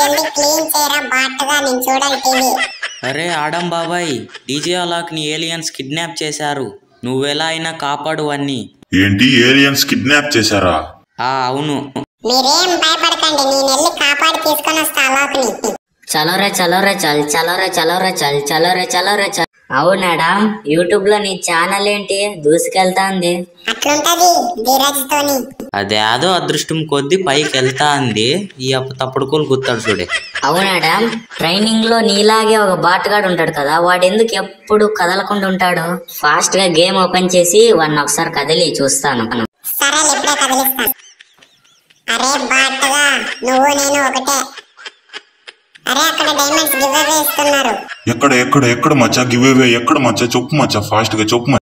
జల్దీ క్లీన్ చేయరా బాటగా, నేను చూడాలి టీవీ. అరే ఆడం బాబాయ్, డీజే అలాక్ ని ఏలియన్స్ కిడ్నాప్ చేశారు. నువ్వెలా అయినా కాపాడు అన్ని. ఏంటి, ఏలియన్స్ కిడ్నాప్ చేశారా? అవును. మీరేం భయపడకండి, నేను వెళ్ళి కాపాడి తీసుకొని వస్తా అలాక్ ని. చలో రే చలో రే చల్, చలో రే చలో రే చల్, చలో రే చలో రే చల్. అవునాడా, యూట్యూబ్ లో నీ ఛానల్ ఏంటి దూసుకెళ్తాంది? అట్లుంటది ధీరజ్ తోని. అదేదో అదృష్టం కొద్ది పైకి వెళ్తా అంది. ఈ తప్పుడుకోలు గుర్తాడు చూడే. అవునాడా, ట్రైనింగ్ లో నీలాగే ఒక బాటగాడు ఉంటాడు కదా, వాడు ఎందుకు ఎప్పుడు కదలకుండా ఉంటాడు? ఫాస్ట్ గా గేమ్ ఓపెన్ చేసి వాడిని ఒకసారి కదిలి చూస్తాను. సరే ఇప్పుడే కదిలిస్తాను. అరే బాటగా, నువ్వు నేను ఒకటే. అరే అక్కడ డైమండ్స్ గివ్ అవే ఇస్తున్నారు. ఎక్కడ ఎక్కడ ఎక్కడ మచ్చా గివ్ అవే? ఎక్కడ మచ్చా? చెప్పు మచ్చా, ఫాస్ట్ గా చెప్పు.